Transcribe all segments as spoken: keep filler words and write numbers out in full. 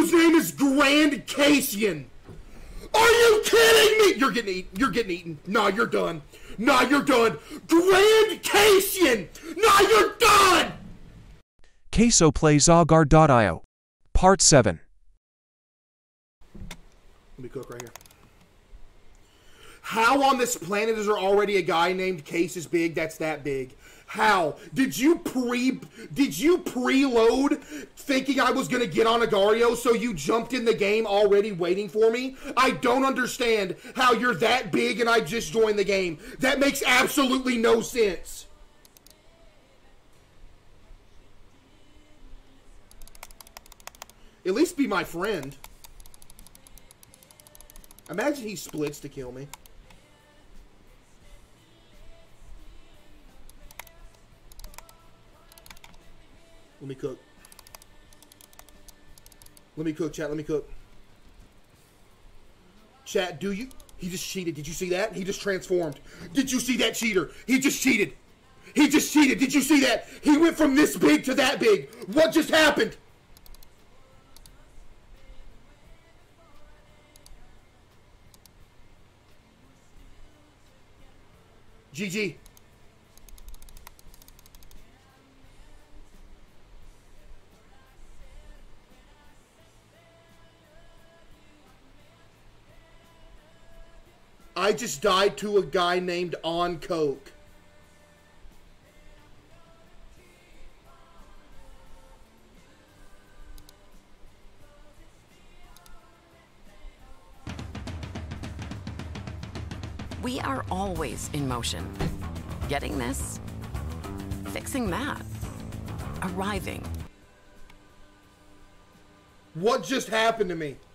whose name is Grand Cassian. Are you kidding me? You're getting eaten. You're getting eaten. Nah, you're done. Nah, you're done. Grand Cassian. Nah, you're done. Queso Play Zygarde dot i o. Part seven. Let me cook right here. How on this planet is there already a guy named Case is big that's that big? How? Did you pre did you preload thinking I was gonna get on Agario, so you jumped in the game already waiting for me? I don't understand how you're that big and I just joined the game. That makes absolutely no sense. At least be my friend. Imagine he splits to kill me. Let me cook. Let me cook, chat. Let me cook. Chat, do you... He just cheated. Did you see that? He just transformed. Did you see that cheater? He just cheated. He just cheated. Did you see that? He went from this big to that big. What just happened? G G. I just died to a guy named On Coke. We are always in motion. Getting this, fixing that, arriving. What just happened to me?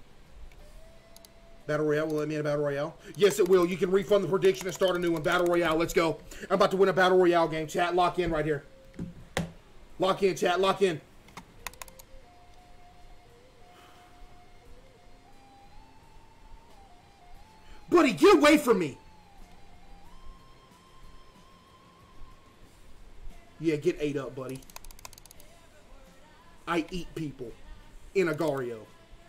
Battle Royale, will let me in a Battle Royale? Yes, it will. You can refund the prediction and start a new one. Battle Royale, let's go. I'm about to win a Battle Royale game. Chat, lock in right here. Lock in, chat, lock in. Buddy, get away from me. Yeah, get ate up, buddy. I eat people in Agario.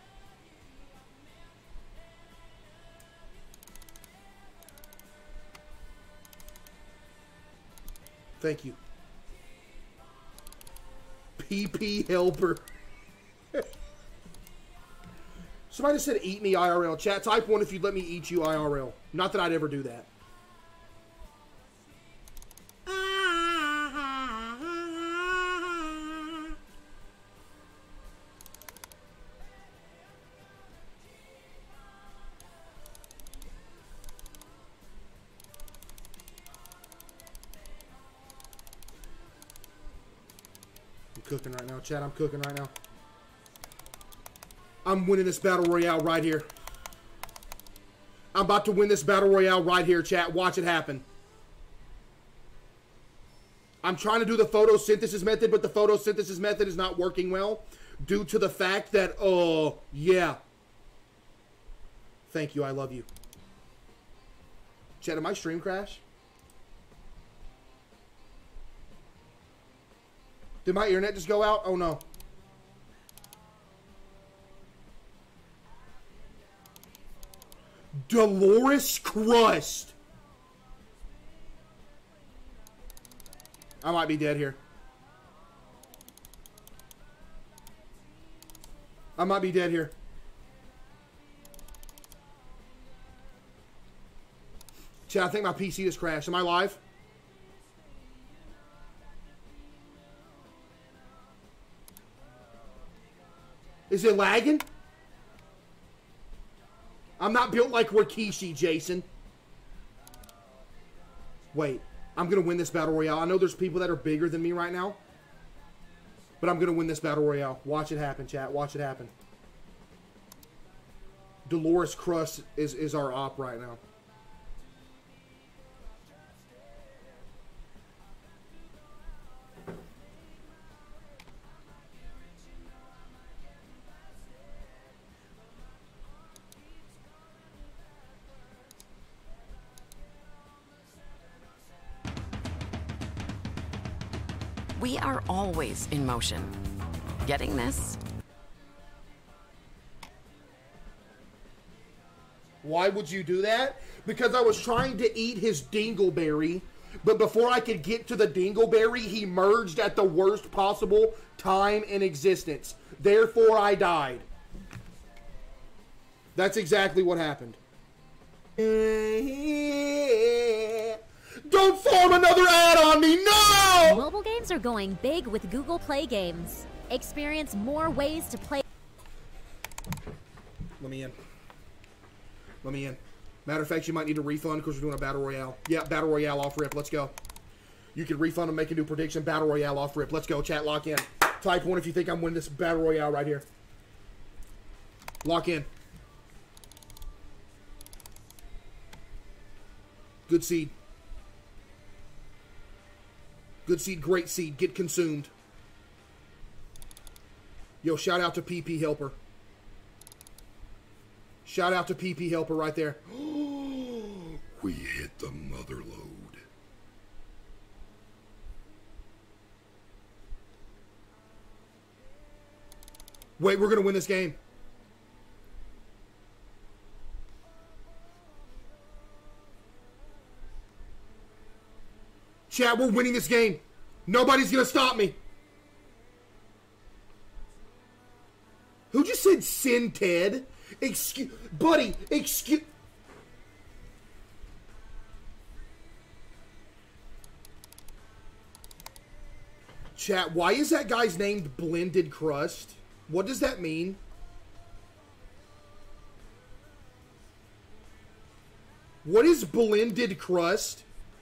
Thank you. P P helper. Somebody just said eat me I R L. Chat, type one if you'd let me eat you I R L. Not that I'd ever do that. Cooking right now, chat. I'm cooking right now. I'm winning this battle royale right here. I'm about to win this battle royale right here, chat. Watch it happen. I'm trying to do the photosynthesis method, but the photosynthesis method is not working well due to the fact that, oh, uh, yeah. Thank you. I love you. Chat, did my stream crash? Did my internet just go out? Oh, no. Dolores Crust. I might be dead here. I might be dead here. Chat, I think my P C just crashed. Am I live? Is it lagging? I'm not built like Rikishi, Jason. Wait. I'm going to win this Battle Royale. I know there's people that are bigger than me right now. But I'm going to win this Battle Royale. Watch it happen, chat. Watch it happen. Dolores Crust is, is our op right now. We are always in motion. Getting this, Why would you do that? Because I was trying to eat his dingleberry, but before I could get to the dingleberry, he merged at the worst possible time in existence. Therefore, I died. That's exactly what happened. Don't form another ad on me, no! Mobile games are going big with Google Play Games. Experience more ways to play. Let me in. Let me in. Matter of fact, you might need a refund because we're doing a Battle Royale. Yeah, Battle Royale off rip. Let's go. You can refund and make a new prediction. Battle Royale off rip. Let's go. Chat, lock in. Type one if you think I'm winning this Battle Royale right here. Lock in. Good seed. Good seed, great seed. Get consumed. Yo, shout out to P P Helper. Shout out to P P Helper right there. We hit the mother load. Wait, we're going to win this game. Chat, we're winning this game. Nobody's going to stop me. Who just said Sin Ted? Excuse, buddy, excuse. Chat, why is that guy's named Blended Crust? What does that mean? What is Blended Crust?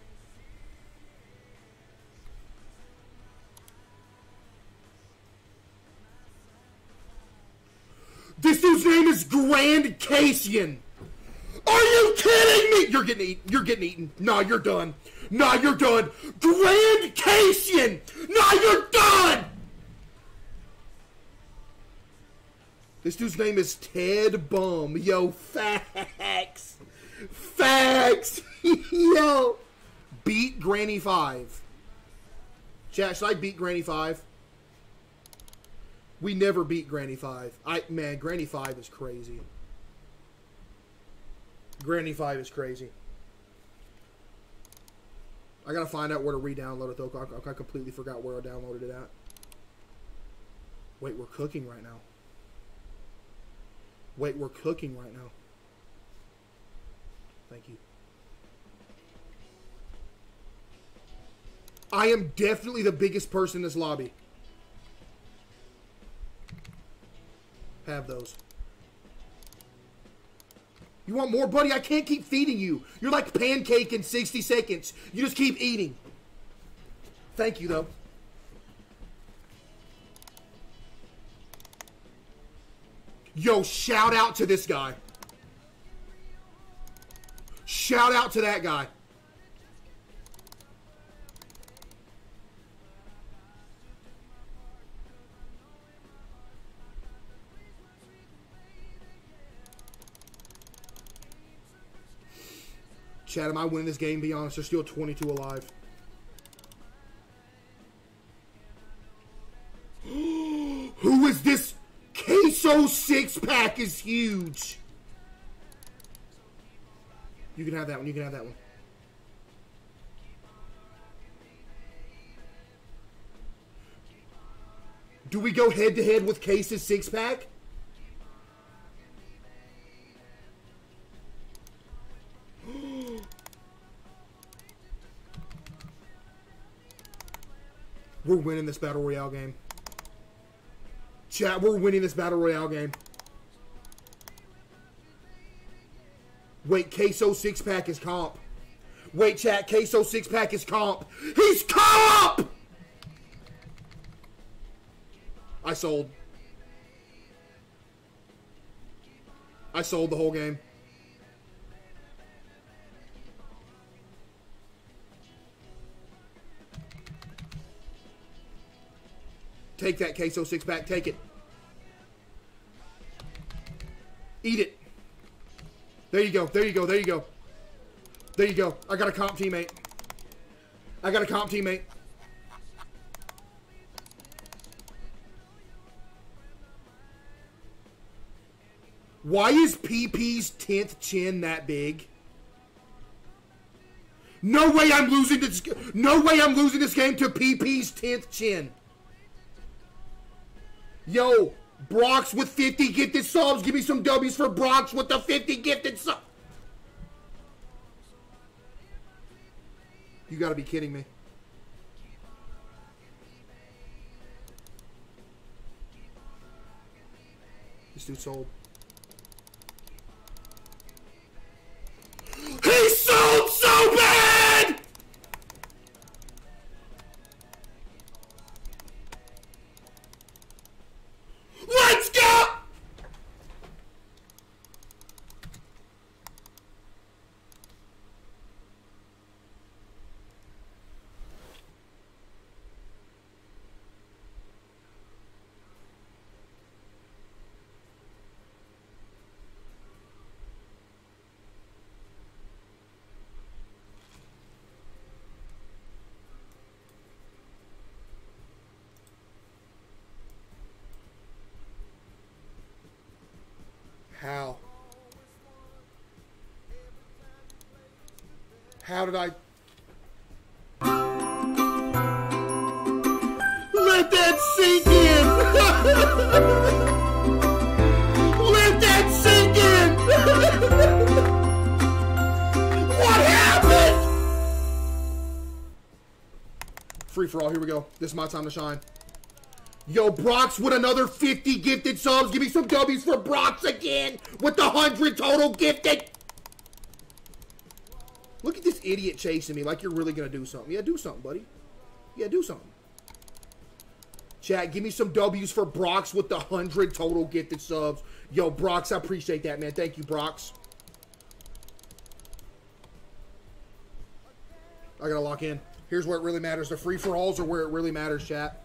This dude's name is Grand Cassian. Are you kidding me? You're getting eaten. You're getting eaten. Nah, you're done. Nah, you're done. Grand Cassian. Nah, you're done. This dude's name is Ted Bum. Yo, facts. Facts. Yo. Beat Granny five. Chat, should I beat Granny five? We never beat Granny five. I man, Granny five is crazy. Granny five is crazy. I gotta find out where to re-download it though. I, I completely forgot where I downloaded it at. Wait, we're cooking right now. Wait, we're cooking right now. Thank you. I am definitely the biggest person in this lobby. Have those. You want more, buddy? I can't keep feeding you. You're like pancake in sixty seconds. You just keep eating. Thank you, though. Yo, shout out to this guy. Shout out to that guy. Chad, am I winning this game? Be honest, there's still twenty-two alive. Who is this? Queso six pack is huge. You can have that one. You can have that one. Do we go head to head with Case's six pack? We're winning this Battle Royale game. Chat, we're winning this Battle Royale game. Wait, Queso six pack is comp. Wait, chat, Queso six pack is comp. He's comp! I sold. I sold the whole game. Take that Queso six pack. Take it. Eat it. There you go. There you go. There you go. There you go. I got a comp teammate. I got a comp teammate. Why is P P's tenth chin that big? No way I'm losing this. No way I'm losing this game to P P's tenth chin. Yo, Brox with fifty gifted subs. Give me some W's for Brox with the fifty gifted subs. You gotta be kidding me. This dude sold. He sold so bad! Let's go! How? How did I? Let that sink in! Let that sink in! What happened? Free for all, here we go. This is my time to shine. Yo, Brox with another fifty gifted subs. Give me some W's for Brox again with the one hundred total gifted. Look at this idiot chasing me like you're really going to do something. Yeah, do something, buddy. Yeah, do something. Chat, give me some W's for Brox with the one hundred total gifted subs. Yo, Brox, I appreciate that, man. Thank you, Brox. I got to lock in. Here's where it really matters. The free-for-alls are where it really matters, chat.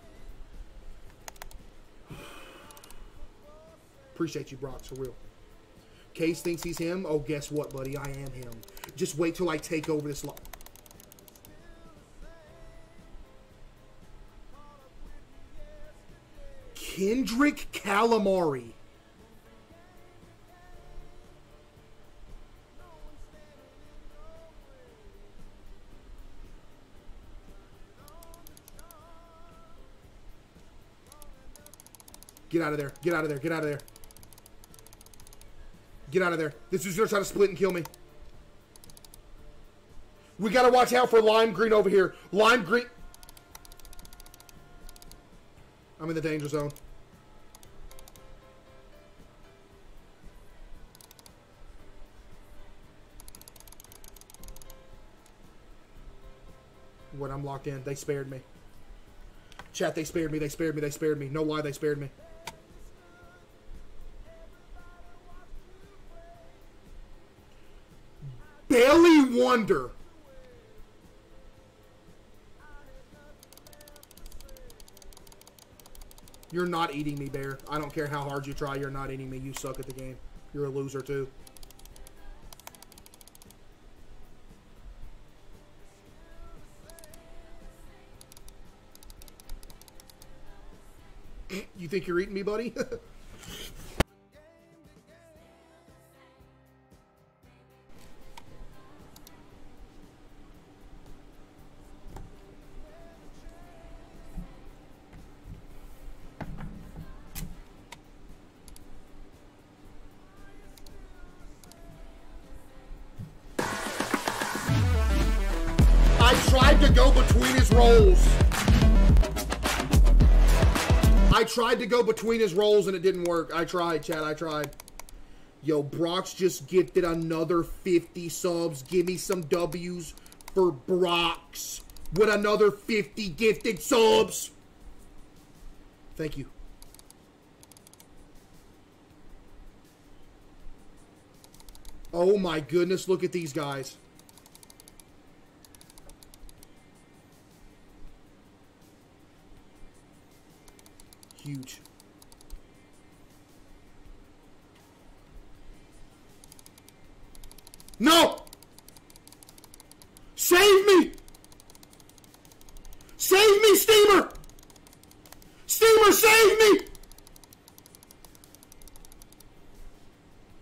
Appreciate you, Brox, for real. Case thinks he's him. Oh, guess what, buddy? I am him. Just wait till I take over this lot. Kendrick Calamari. Get out of there. Get out of there. Get out of there. Get out of there. This is going to try to split and kill me. We got to watch out for lime green over here. Lime green. I'm in the danger zone. When I'm locked in, they spared me. Chat, they spared me. They spared me. They spared me. No lie, they spared me. Bailey Wonder. You're not eating me, Bear. I don't care how hard you try. You're not eating me. You suck at the game. You're a loser, too. You think you're eating me, buddy? I tried to go between his rolls. I tried to go between his rolls and it didn't work. I tried, chat. I tried. Yo, Brox just gifted another fifty subs. Give me some W's for Brox with another fifty gifted subs. Thank you. Oh my goodness, look at these guys. Huge. No! Save me! Save me, Steamer! Steamer, save me!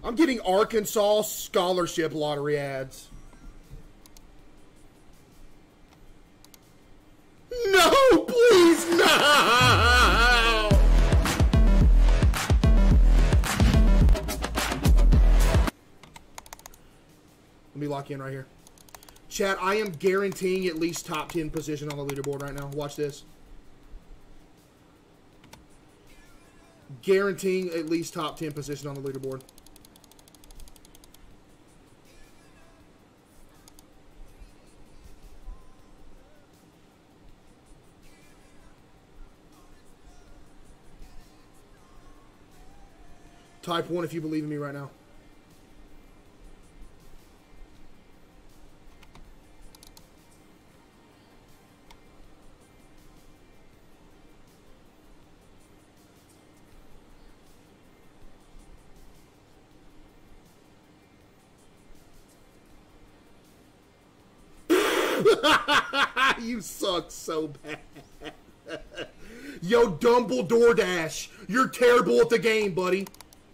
I'm getting Arkansas scholarship lottery ads. No, please, no! Let me lock in right here. Chat, I am guaranteeing at least top ten position on the leaderboard right now. Watch this. Guaranteeing at least top ten position on the leaderboard. Type one if you believe in me right now. You suck so bad. Yo, Dumbledore Dash, you're terrible at the game, buddy.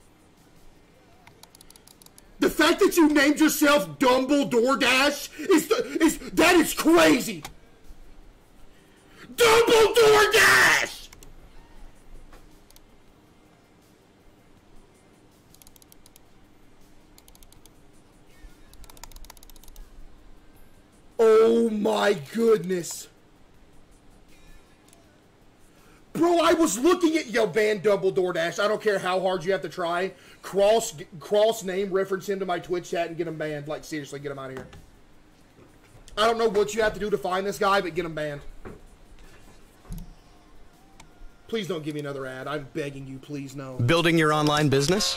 The fact that you named yourself Dumbledore Dash is, is that is crazy. Dumbledore Dash! Oh my goodness. Bro, I was looking at, yo, ban Dumbledore Dash. I don't care how hard you have to try. Cross, cross name, reference him to my Twitch chat and get him banned. Like, seriously, get him out of here. I don't know what you have to do to find this guy, but get him banned. Please don't give me another ad. I'm begging you, please no. Building your online business?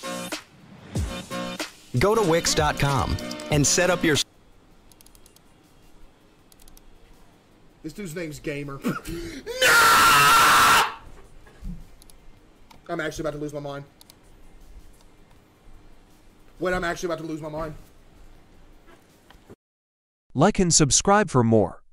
Go to Wix dot com and set up your... This dude's name's Gamer. No! I'm actually about to lose my mind. Wait, I'm actually about to lose my mind. Like and subscribe for more.